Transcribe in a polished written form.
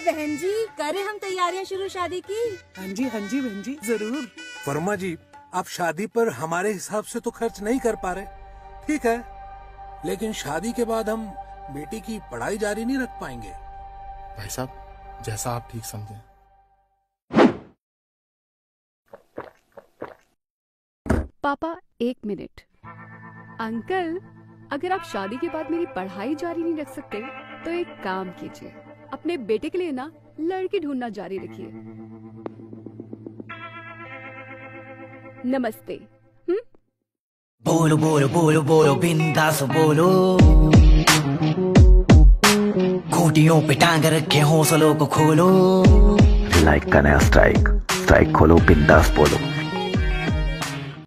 बहन जी, करें हम तैयारियां शुरू शादी की? हाँ जी बहन जी, जरूर। वर्मा जी, आप शादी पर हमारे हिसाब से तो खर्च नहीं कर पा रहे, ठीक है, लेकिन शादी के बाद हम बेटी की पढ़ाई जारी नहीं रख पाएंगे। भाई साहब, जैसा आप ठीक समझें। पापा 1 मिनट। अंकल, अगर आप शादी के बाद मेरी पढ़ाई जारी नहीं रख सकते तो एक काम कीजिए, अपने बेटे के लिए ना लड़की ढूंढना जारी रखिए। नमस्ते। बोलो बोलो बोलो बोलो बिंदास बोलो, खूंटियों पे टांग रखे हौसलों को खोलो। लाइक का नया स्ट्राइक खोलो, बिंदास बोलो।